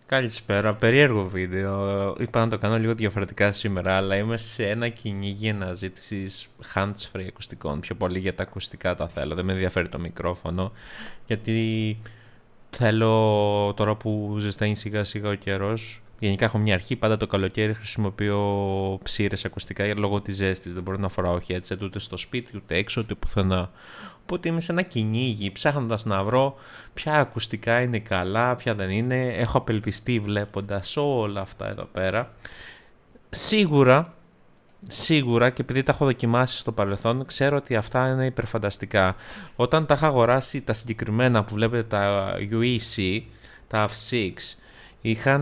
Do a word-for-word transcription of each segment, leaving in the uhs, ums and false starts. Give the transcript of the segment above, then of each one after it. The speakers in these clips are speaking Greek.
Καλησπέρα, περίεργο βίντεο. Είπα να το κάνω λίγο διαφορετικά σήμερα, αλλά είμαι σε ένα κυνήγι αναζήτησης hands-free ακουστικών. Πιο πολύ για τα ακουστικά τα θέλω, δεν με ενδιαφέρει το μικρόφωνο. Γιατί θέλω τώρα που ζεσταίνει σιγά σιγά ο καιρός. Γενικά έχω μια αρχή, πάντα το καλοκαίρι χρησιμοποιώ ψήρες ακουστικά για λόγω της ζέστης. Δεν μπορώ να φοράω headset ούτε στο σπίτι, ούτε έξω, ούτε πουθενά. Οπότε είμαι σε ένα κυνήγι, ψάχνοντας να βρω ποια ακουστικά είναι καλά, ποια δεν είναι. Έχω απελπιστεί βλέποντας όλα αυτά εδώ πέρα. Σίγουρα, σίγουρα και επειδή τα έχω δοκιμάσει στο παρελθόν, ξέρω ότι αυτά είναι υπερφανταστικά. Όταν τα είχα αγοράσει τα συγκεκριμένα που βλέπετε τα γιου ι σι, τα εφ έξι, είχαν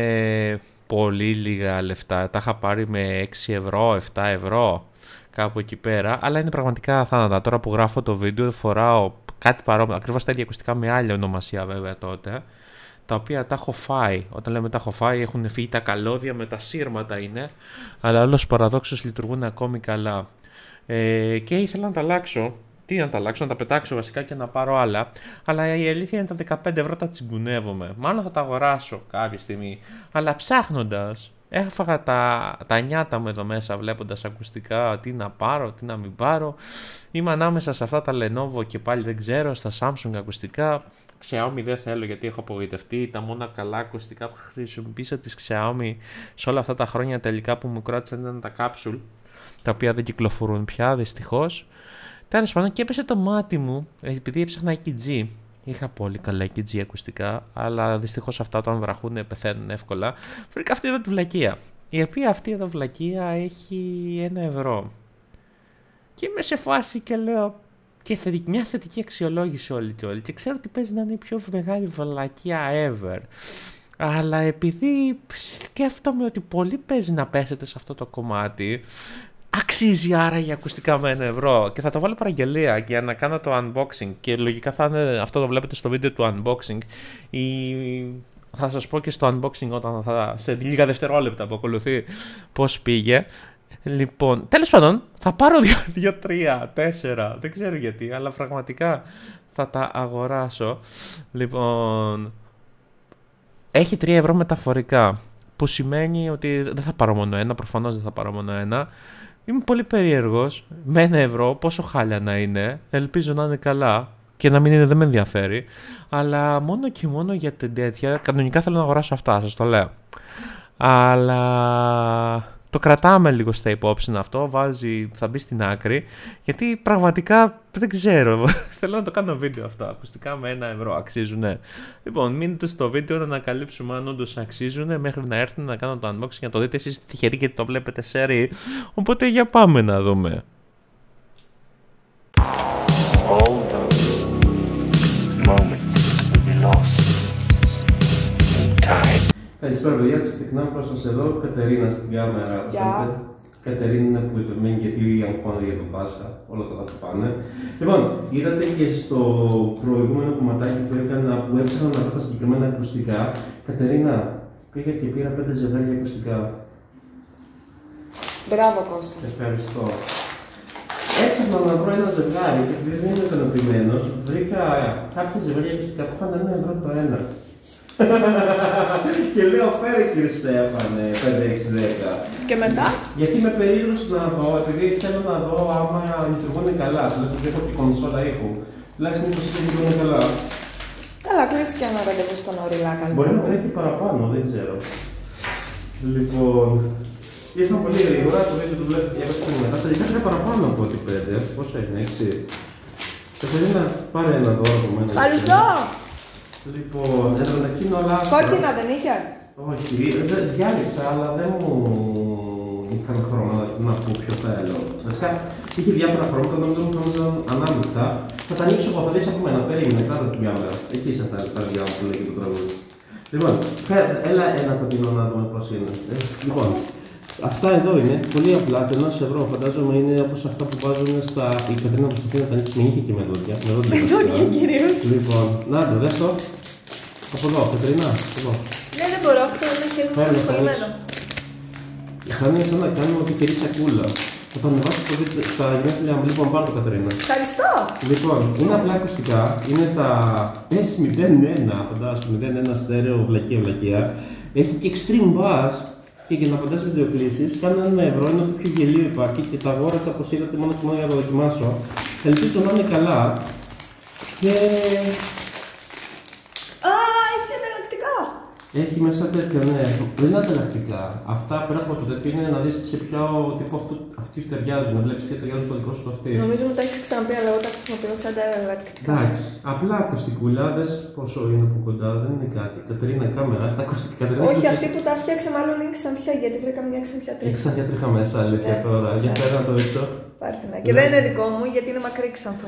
πολύ λίγα λεφτά. Τα είχα πάρει με έξι ευρώ, επτά ευρώ. Κάπου εκεί πέρα, αλλά είναι πραγματικά θάνατα. Τώρα που γράφω το βίντεο φοράω κάτι παρόμοιο, ακριβώς τα ίδια ακουστικά με άλλη ονομασία βέβαια τότε, τα οποία τα έχω φάει. Όταν λέμε τα έχω φάει έχουν φύγει τα καλώδια με τα σύρματα είναι, αλλά όλος παραδόξως λειτουργούν ακόμη καλά. Ε, και ήθελα να τα αλλάξω. Τι να τα αλλάξω, να τα πετάξω βασικά και να πάρω άλλα. Αλλά η αλήθεια είναι τα δεκαπέντε ευρώ τα τσιγκουνεύομαι. Μάλλον θα τα αγοράσω κάποια στιγμή. Αλλά ψάχνοντας, έφαγα τα, τα νιάτα μου εδώ μέσα βλέποντας ακουστικά, τι να πάρω, τι να μην πάρω. Είμαι ανάμεσα σε αυτά τα Lenovo και πάλι δεν ξέρω, στα Samsung ακουστικά. Xiaomi δεν θέλω γιατί έχω απογοητευτεί. Τα μόνα καλά ακουστικά που χρησιμοποίησα της Xiaomi σε όλα αυτά τα χρόνια τελικά που μου κράτησαν ήταν τα capsule, τα οποία δεν κυκλοφορούν πια δυστυχώς. Τέλος πάντων, και έπεσε το μάτι μου επειδή έψαχνα ι κέι τζι. Είχα πολύ καλά ι κέι τζι ακουστικά, αλλά δυστυχώς αυτά όταν βραχούν πεθαίνουν εύκολα. Βρήκα αυτή εδώ τη βλακεία, η οποία αυτή εδώ βλακεία έχει ένα ευρώ. Και είμαι σε φάση και λέω, και θετική, μια θετική αξιολόγηση όλη και όλη. Και ξέρω ότι παίζει να είναι η πιο μεγάλη βλακεία ever. Αλλά επειδή σκέφτομαι ότι πολύ παίζει να πέσετε σε αυτό το κομμάτι, αξίζει άρα για ακουστικά με ένα ευρώ. Και θα το βάλω παραγγελία για να κάνω το unboxing. Και λογικά θα είναι, αυτό το βλέπετε στο βίντεο του unboxing. Η... Θα σας πω και στο unboxing όταν θα, σε λίγα δευτερόλεπτα που ακολουθεί πώς πήγε. Λοιπόν, τέλος πάντων, θα πάρω δύο τρία τέσσερα, δεν ξέρω γιατί, αλλά πραγματικά θα τα αγοράσω. Λοιπόν, έχει τρία ευρώ μεταφορικά, που σημαίνει ότι δεν θα πάρω μόνο ένα, προφανώς δεν θα πάρω μόνο ένα. Είμαι πολύ περίεργος, με ένα ευρώ, πόσο χάλια να είναι, ελπίζω να είναι καλά και να μην είναι, δεν με ενδιαφέρει, αλλά μόνο και μόνο για την τέτοια, κανονικά θέλω να αγοράσω αυτά, σας το λέω. Αλλά το κρατάμε λίγο στα υπόψη αυτό, βάζει, θα μπει στην άκρη, γιατί πραγματικά δεν ξέρω, θέλω να το κάνω βίντεο αυτό, ακουστικά με ένα ευρώ αξίζουνε. Λοιπόν, μείνετε στο βίντεο να ανακαλύψουμε αν όντως αξίζουνε μέχρι να έρθουν να κάνω το unboxing για να το δείτε εσείς τυχεροί γιατί το βλέπετε σε ρί, οπότε για πάμε να δούμε. All those moments will be lost in time. Καλησπέρα παιδιά, τις ξεκινάμε προς σας εδώ, Κατερίνα στην κάμερα. Γεια. Κατερίνα είναι απογοητευμένη γιατί αγχώνεται για το Πάσχα, όλα καλά θα πάνε. Λοιπόν, είδατε και στο προηγούμενο κομματάκι που έκανα που έψαχνα να βρω τα συγκεκριμένα ακουστικά. Κατερίνα, πήγα και πήρα πέντε ζευγάρια ακουστικά. Μπράβο Κώστα. Ευχαριστώ. Έψαχνα να βρω ένα ζευγάρι και επειδή δεν είμαι ικανοποιημένος, βρήκα κάποια ζευγάρια ακουστικά που είχαν ένα ευρώ το ένα. Και λέω φέρε κύριε Στέφανε, πέντε έξι δέκα. Και μετά? Γιατί είμαι περίεργος να δω, επειδή θέλω να δω άμα λειτουργούν καλά. Τουλάχιστον έχω και κονσόλα ήχου. Τουλάχιστον μήπως και λειτουργούν καλά. Καλά, κλείσει και ένα ραντεβού στον Οριλάκα. Μπορεί να πρέπει και παραπάνω, δεν ξέρω. Λοιπόν, ήρθαν πολύ γρήγορα, το βίντεο του βλέπετε διακόσια μετά. Τελικά είναι παραπάνω από ό,τι πέντε. Πόσο είναι, έξι. Κατερίνα, πάρε ένα δώρο από μένα. Ευχαριστώ! Λοιπόν, εν τω μεταξύ είναι όλα. Κόκκινα δεν είχε? Όχι, δεν διάλεξα, αλλά δεν μου είχαν χρόνο να πω ποιο θέλω. Βασικά, είχε διάφορα χρώματα, νόμιζα μου νόμιζαν ανάμεικτα. Θα τα ανοίξω εγώ, θα δεις από μένα, περίμενε, κάτω την κάμερα. Εκεί είσαι τα παιδιά που λέγει το τραγούδι. Λοιπόν, έλα ένα κοντινό να δούμε πώς είναι. Λοιπόν, αυτά εδώ είναι, πολύ απλά, το ένα ευρώ φαντάζομαι είναι όπως αυτά που βάζουν στα... Η Κατερίνα προσπαθεί να τα ανοίξει με νύχια και με δόντια. Με δόντια κυρίως. Λοιπόν, να το, δες το. Από εδώ, Κατερίνα, εδώ. Ναι, δεν μπορώ, αυτό είναι σχεδόν προσχολημένο. Θα είναι σαν να κάνουμε ό,τι κερί σακούλα. Θα το ανεβάσω στο βίντεο στα γενέθλιά μου. Λοιπόν, πάρ' το, Κατερίνα. Ευχαριστώ! Λοιπόν, είναι απλά ακουστικά. Είναι τα ες μηδέν ένα, φαντάσου, μηδέν ένα στέρεο, βλακεία, βλακεία. Έχει και extreme bass. Και για να απαντάς βιντεοκλήσεις, κάνω ένα ευρώ, είναι το πιο γελίο υπάρχει και τα αγόρασα όπως είδατε μόνο και μόνο για να το δοκιμάσω. Ελπίζω να είναι καλά. Και... Α, έχει και ανταλλακτικά! Έχει μέσα τέτοια, ναι. Δεν είναι ανταλλακτικά. Αυτά πέρα από το τέτοιο είναι να δεις σε ποιο τύπο αυτού, αυτοί ταιριάζουν. Βλέπεις ποιο ταιριάζουν στο δικό σου το αυτή. Νομίζω μου τα έχεις ξαναπεί, αλλά εγώ τα χρησιμοποιώ σαν ανταλλακτικά. Εντάξει. Απλά ακουστικούλα, δες πόσο είναι από κοντά, δεν είναι κάτι. Κατερίνα, κάμερα, στα ακουστικά. Κατερίνα, Όχι, αυτή που τα φτιάξε μάλλον είναι ξανθιά, γιατί βρήκα μια ξανθιά τρίχα. έχει ξανθιά τρίχα μέσα, αλήθεια Ναι. τώρα. Για Ναι. πέρα να το δείξω. Πάρτε να. Και δεν είναι δικό μου, γιατί είναι μακρύ ξανθό.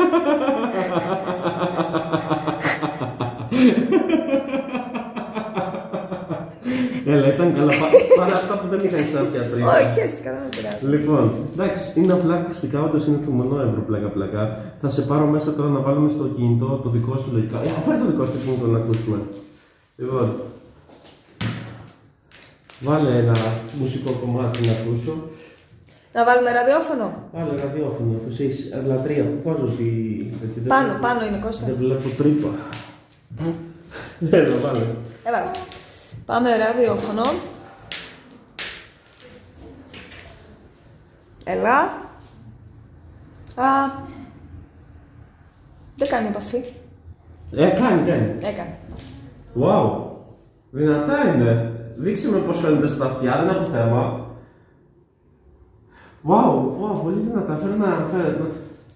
Έλα, ήταν καλά. Παρά αυτά που δεν είχαν σαν τρίχα. Όχι, έστικα, δεν με πειράζει. Λοιπόν, εντάξει, είναι απλά ακουστικά, όντως είναι του μονό ευρώ πλάκα πλάκα. Θα σε πάρω μέσα τώρα να βάλουμε στο κινητό το δικό σου λογικά. Ε, φέρε το δικό σου το κινητό να ακούσουμε. Λοιπόν, βάλε ένα μουσικό κομμάτι να ακούσω. Να βάλουμε ραδιόφωνο. Βάλε ραδιόφωνο, αφού είσαι εις λατρεία. Πού βάζω τη... Πάνω, πάνω είναι Κώστα. Δεν βλέπω τρύπα. Έλα, βάλε. Έβαλα. Πάμε ραδιόφωνο. Έλα. Α. Δεν κάνει επαφή. Ε, κάνει, κάνει. Έκανε. Wow, δυνατά είναι. Δείξε με πώς φαίνεται στα αυτιά, δεν έχω θέμα. Wow, wow, πολύ δυνατά. Φέρε να, φέρε να.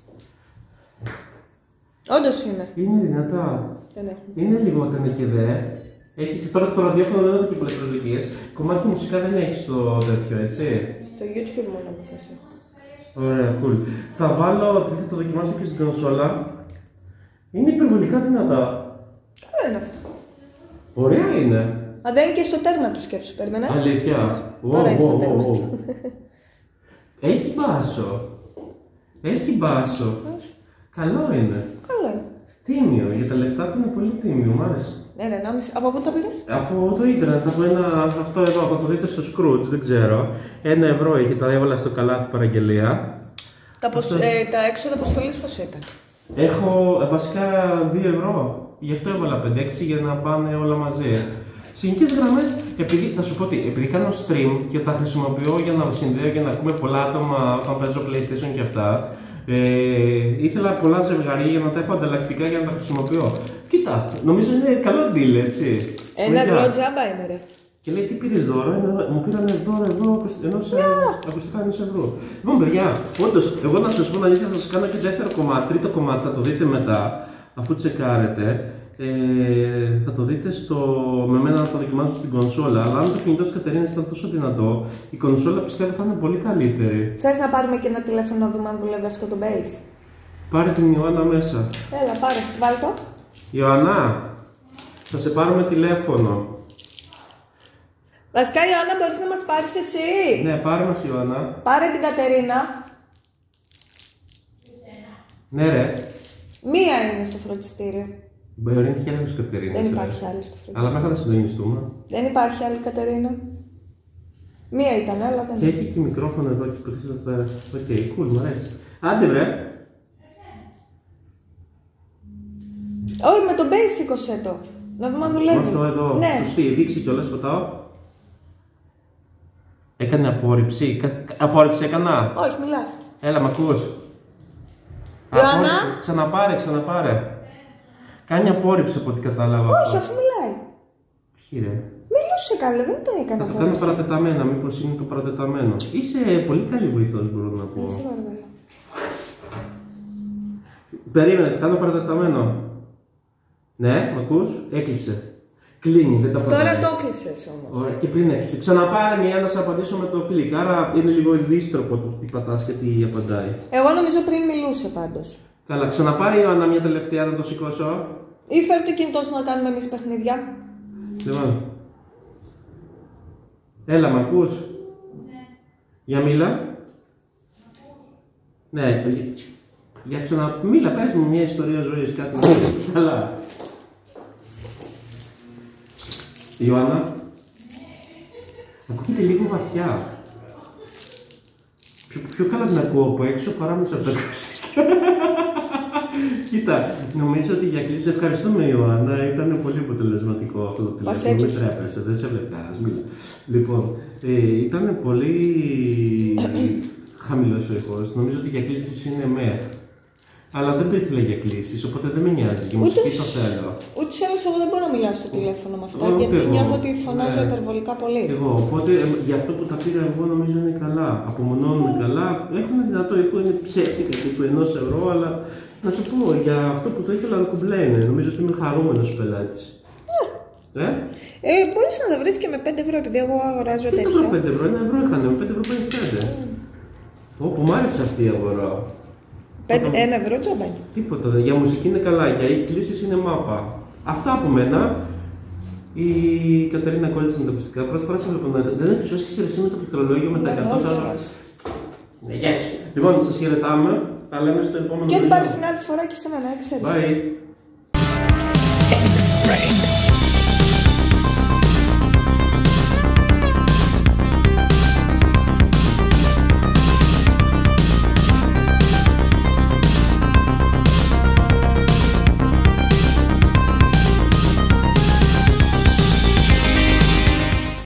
Όντως είναι. Είναι δυνατά. Δεν έχουμε. Είναι λίγο τενε και δε. Έχει τώρα το ραδιόφωνο δεν έχω και πολλές προσδοκίες. Κομμάτι μουσικά δεν έχει το τέτοιο, έτσι. Στο YouTube μόνο μου θες. Ωραία, cool. Θα βάλω, επειδή θα το δοκιμάσω και στην κονσόλα. Είναι υπερβολικά δυνατά. Καλό είναι αυτό. Ωραία είναι. Α, δεν είναι και στο τέρμα του σκέψου, περίμενε. Αλήθεια. Τώρα Wow, είναι στο wow, τέρμα. wow, wow. Έχει μπάσο. Έχει μπάσο. Καλό είναι. Καλό είναι. Τίμιο. Για τα λεφτά του είναι πολύ τίμιο. Μ' άρεσε. Ναι, ρε, ενάμιση. Από πού τα πήρες? Από το ίντερνετ, από ένα, αυτό εδώ, θα το δείτε στο Scrooge, δεν ξέρω. Ένα ευρώ είχε, τα έβαλα στο καλάθι παραγγελία. Τα, αποσ... Αυτό. ε, τα έξοδα αποστολής πόσο ήταν? Έχω ε, βασικά δύο ευρώ. Γι' αυτό έβαλα πέντε έξι για να πάνε όλα μαζί. Σε γενικές γραμμές, επειδή, θα σου πω τι, επειδή κάνω stream και τα χρησιμοποιώ για να συνδέω και να ακούμε πολλά άτομα όταν παίζω PlayStation και αυτά, ε, ήθελα πολλά ζευγαρία για να τα έχω ανταλλακτικά για να τα χρησιμοποιώ. Κοίτα, νομίζω είναι καλό deal, έτσι. Ένα Παιδιά. ευρώ τζάμπα είναι, ρε. Και λέει τι πήρες δώρο, ένα, μου πήραν δώρο εδώ ενός ακουστικά ενός ευρώ. Λοιπόν, παιδιά, όντως, εγώ να σας πω την αλήθεια, θα σας κάνω και δεύτερο κομμάτι, τρίτο κομμάτι, θα το δείτε μετά, αφού τσεκάρετε. Ε, θα το δείτε στο, με μένα να το δοκιμάσω στην κονσόλα. Αλλά αν το κινητό της Κατερίνας ήταν τόσο δυνατό, η κονσόλα πιστεύω θα είναι πολύ καλύτερη. Θες να πάρουμε και ένα τηλέφωνο να δούμε αν δουλεύει αυτό το base? Πάρε την Ιωάννα μέσα. Έλα, πάρε, βάλ' το. Ιωάννα, θα σε πάρουμε τηλέφωνο. Βασικά, Ιωάννα, μπορείς να μας πάρεις εσύ? Ναι, πάρε μας Ιωάννα. Πάρε την Κατερίνα. Ναι, ρε. Μία είναι στο φροντιστήριο. Μπορεί να έχει άλλες Κατερίνες. Δεν ρε. υπάρχει άλλη στο φροντιστήριο. Αλλά μέχρι να συντονιστούμε. Δεν υπάρχει άλλη Κατερίνα. Μία ήταν, αλλά δεν Και έχει και μικρόφωνο εδώ και κολλήσει εδώ πέρα. Οκ, cool, μου αρέσει. Άντε, βρε. Όχι, με το base σήκωσέ το. Να δούμε αν δουλεύει. Με αυτό εδώ. Ναι. Σωστή, δείξει κιόλας, πατάω. Έκανε απόρριψη. Κα- Απόρριψη έκανα. Όχι, μιλάς. Έλα, μ' ακούς. Ιωάννα. Απόρριψη. Ξαναπάρε, ξαναπάρε. Κάνει απόρριψη από ό,τι κατάλαβα. Όχι, αφού μιλάει. Όχι, ρε. Μιλούσε καλά, δεν το έκανε Θα το κάνω απόρριψη. παρατεταμένα, μήπως είναι το παρατεταμένο. Είσαι πολύ καλή βοηθός, μπορώ να πω. Είσαι βαρβέλα. Περίμενε, κάνω παρατεταμένο. Ναι, μ' ακούς, έκλεισε. Κλείνει, δεν τα Τώρα πατάει. το έκλεισες όμως. Ωραία, και πριν έκλεισε. Ξαναπάρε μια να σε απαντήσω με το κλικ. Άρα είναι λίγο δύστροπο το τι πατάς και τι απαντάει. Εγώ νομίζω πριν μιλούσε πάντως. Καλά, ξαναπάρε η Ιωάννα μια τελευταία να το σηκώσω. Ή φέρ το κινητό σου να κάνουμε εμείς παιχνίδια. Λοιπόν. Έλα, μ' ακούς. Ναι. Για μίλα. Ναι, για, για ξανα... Μίλα, πες μου μια ιστορία ζωής, κάτι να πεις. Καλά. Ιωάννα. Ακούγεται λίγο βαθιά. Πιο, πιο καλά την ακούω από έξω παρά μέσα από τα ακουστικά. Κοίτα, νομίζω ότι για κλείσει ευχαριστούμε Ιωάννα, ήταν πολύ αποτελεσματικό αυτό το τηλέφωνο. Μην τρέπεσαι, δεν σε βλέπω. Λοιπόν, ε, ήταν πολύ χαμηλός ο ήχος. Νομίζω ότι για κλήσεις είναι μέχρι. Αλλά δεν το ήθελα για κλήσεις, οπότε δεν με νοιάζει. Για μουσική το θέλω. Ούτως ή άλλως εγώ δεν μπορώ να μιλάω στο τηλέφωνο με αυτά, Ούτε γιατί εγώ. νιώθω ότι φωνάζω Ναι. υπερβολικά πολύ. Εγώ, οπότε ε, για αυτό που τα πήρα εγώ νομίζω είναι καλά. Απομονώνουν καλά. Έχουν δυνατό ήχο, είναι ψεύτικα και του ενός ευρώ, αλλά να σου πω για αυτό που το ήθελα να κουμπλένε. Νομίζω ότι είμαι χαρούμενος πελάτης. Ε? Ε, μπορείς να τα βρεις και με πέντε ευρώ, επειδή εγώ αγοράζω Τι τέτοια. το πέντε ευρώ, ένα ευρώ είχανε, με πέντε ευρώ παίρνεις πέντε. Ω, μου άρεσε αυτή η αγορά. Πέντε, ένα ευρώ τσόμπανι. Τίποτα, δε. Για μουσική είναι καλά, για κλήσεις είναι μάπα. Αυτά από μένα. Η Κατερίνα κόλλησε με τα ακουστικά. Πρώτη φορά σε βλέπω να δεν ενθουσιάστηκες εσύ με το πληκτρολόγιο με τα εκατό σαράντα. Ναι, γεια σου. Λοιπόν, σας χαιρετάμε. Τα λέμε στο επόμενο Και ό,τι βίντεο. πάρεις την άλλη φορά και σε μένα, ξέρεις. Bye. Right.